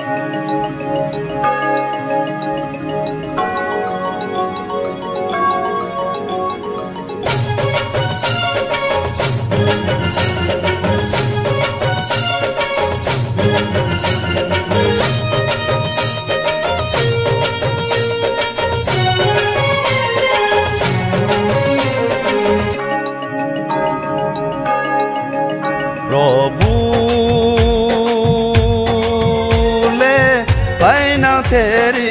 प्रभुले पाइन तेरी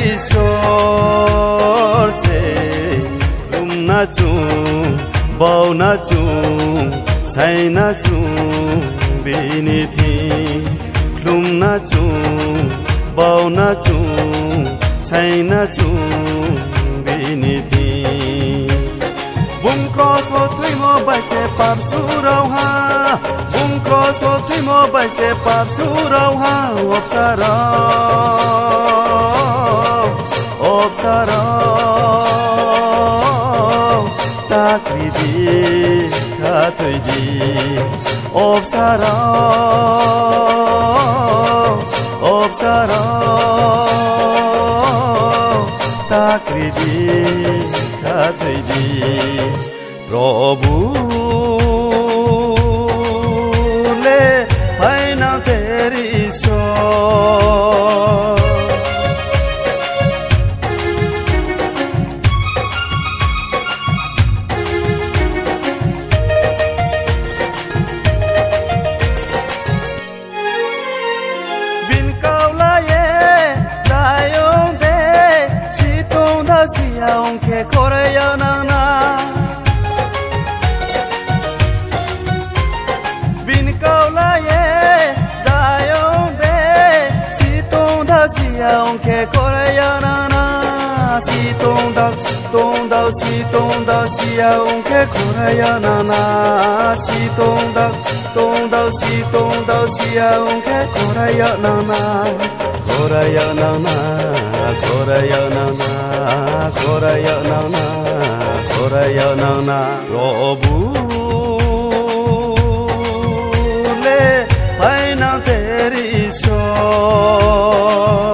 ईश्वर से रुम्न छु बाउन छु छैन छु बिनिथि रुम्न छु बाउन छु छैन छु बिनिथि Bungkroso tuimo baise pap surauha Bungkroso tuimo baise pap surauha Obsarau takridi khatudi Obsarau takridi khatudi प्रभुले पाइन तेरी ईश्वर Bin kaulaye dayong de sitong da siyaong ke koreya nana Siyaong ke koreya nana Sitong da siyaong ke koreya nana Sitong da siyaong ke koreya nana Koreya nana Koreya nana Koreya nana Koreya nana Prabhule paina teri ईश्वर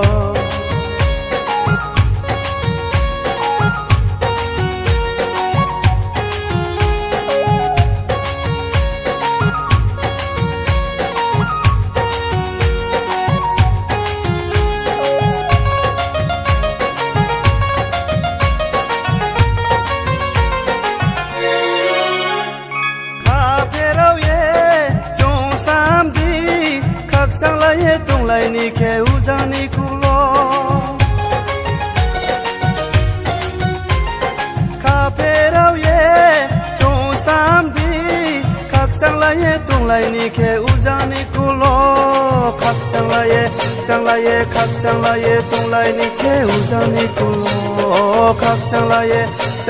Sanglaye tunglai ni ke uzani kulo Kaperau ye chonstam di Kak sanglaye tunglai ni ke uzani kulo Kak sanglaye tunglai ni ke uzani kulo Kak sanglaye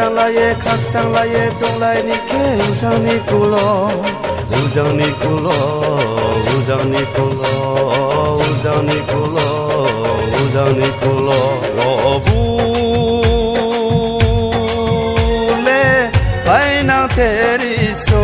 tunglai ni ke uzani kulo Uzani kulo Prabhule paina teri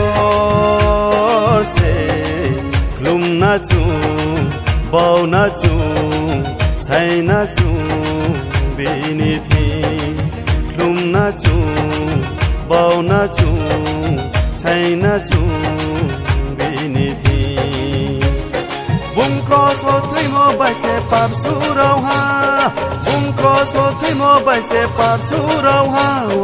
ईश्वर से रुम्न छु बाउन छु छैन छु बिनिथि रुम्न छु बाउन छु छैन छु बिनिथि Bungkroso tuimo baise pap surauha Bungkroso tuimo baise pap surauha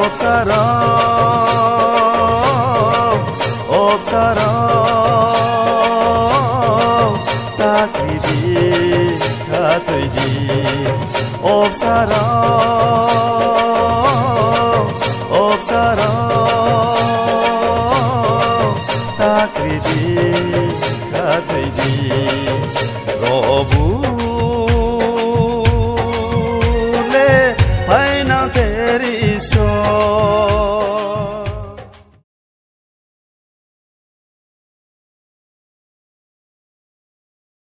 Obsarau takridi khatudi Obsarau